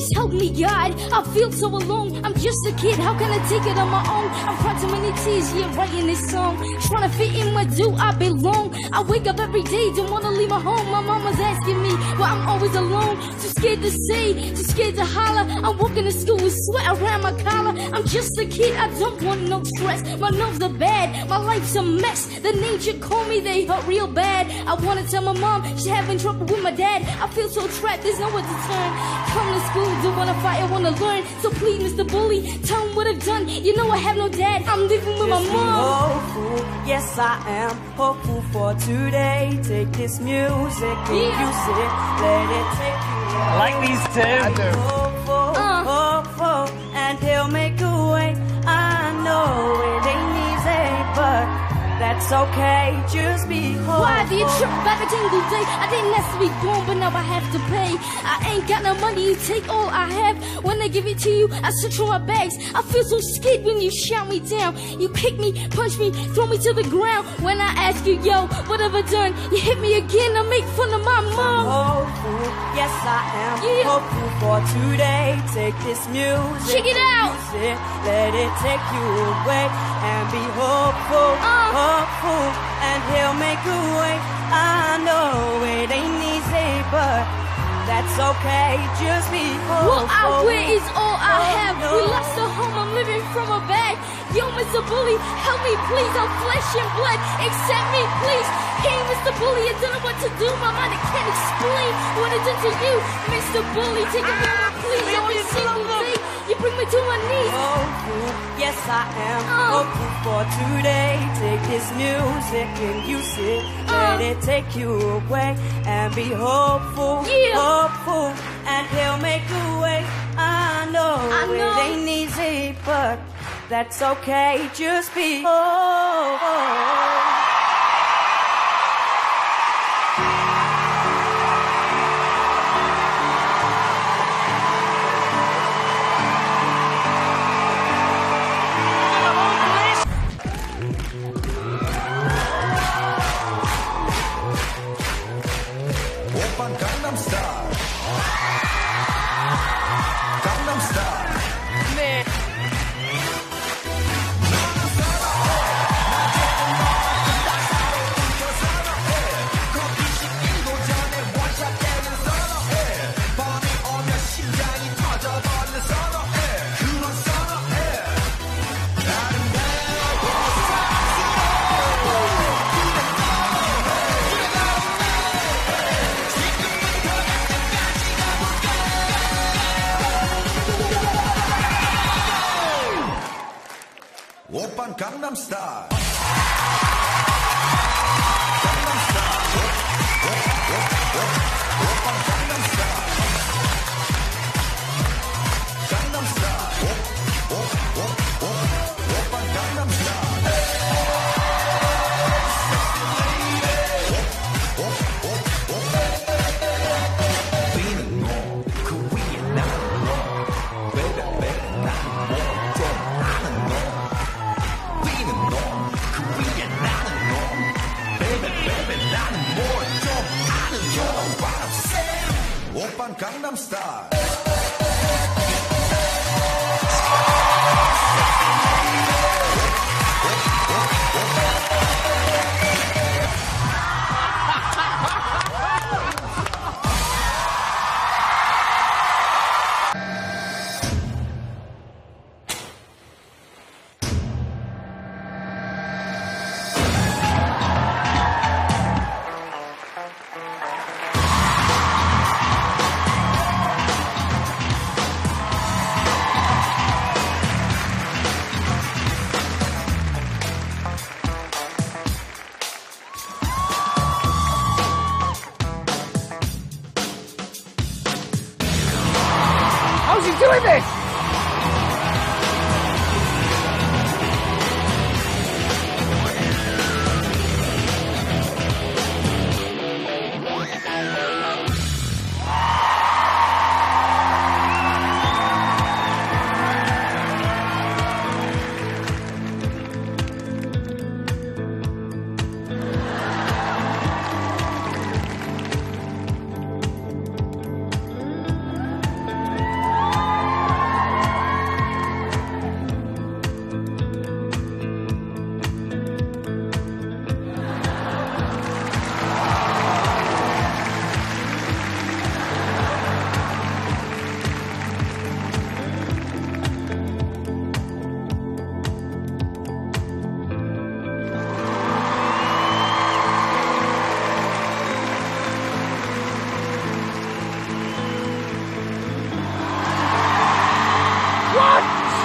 Please help me, God. I feel so alone. I'm just a kid. How can I take it on my own? I've cried too many tears, yeah, writing this song. Trying to fit in, where do I belong? I wake up every day, don't wanna leave my home. My mama's asking me why I'm always alone. Too scared to say, too scared to holler. I'm walking to school with sweat around my collar. I'm just a kid, I don't want no stress. My nerves are bad, my life's a mess. The names you call me, they hurt real bad. I wanna tell my mom, she's having trouble with my dad. I feel so trapped, there's nowhere to turn. Come to school, don't wanna fight, I wanna learn. So please, Mr. Bully, tell him what I've done. You know I have no dad, I'm living with my mom. Hopeful, yes I am hopeful for today. Take this music and use it, let it take you away. I like these two. Hopeful, hopeful, and he'll make a way. I know it ain't easy, but that's okay, just be hopeful. Why do you trip back a jingle day? I didn't ask to be born, but now I have to pay. I ain't got no money, you take all I have. When I give it to you, I search for my bags. I feel so scared when you shout me down. You kick me, punch me, throw me to the ground. When I ask you, yo, what have I done? You hit me again, I make fun of my mom. Hopeful, yes I am hopeful for today. Take this music, check it out. Use it, let it take you away, and be hopeful, hopeful, and he'll make a way. I know it ain't easy, but that's okay, just be hopeful. What I wear is all I have. We lost the home, I'm living from a bag. Yo, Mr. Bully, help me please. I'm flesh and blood, accept me please. Hey, Mr. Bully, I don't know what to do. My mind can't explain what I did to you. Mr. Bully, take a moment please. Every single day, you bring me to my knees. Hopeful, yes I am hopeful for today. Take this music and use it, let it take you away, and be hopeful, hopeful, and he'll make a way. I know it ain't easy, but that's okay, just be hopeful. Gangnam Style. Gangnam Style. Man. Oppan Gangnam Style. Oppan Gangnam Style. How's he doing this?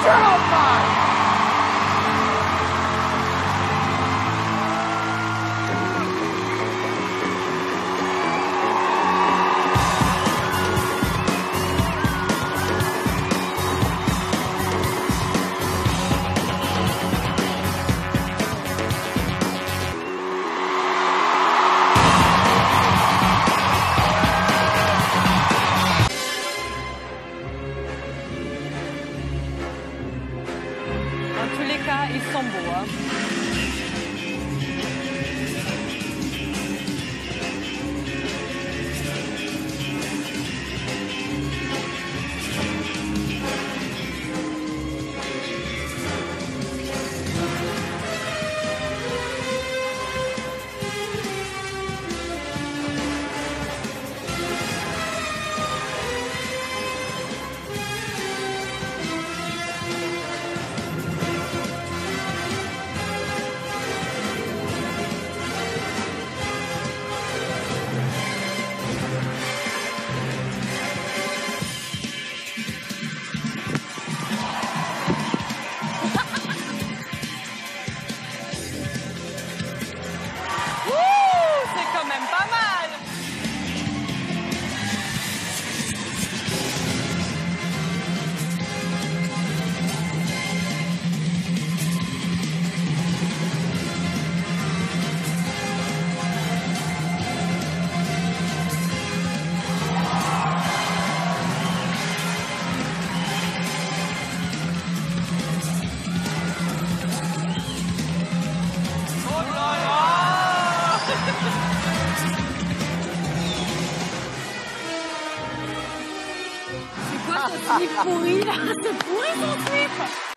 Turtle Dans tous les cas, ils sont beaux. Hein. C'est quand même pas mal. Oh là là. C'est quoi ce slip pourri là? C'est pourri ton slip!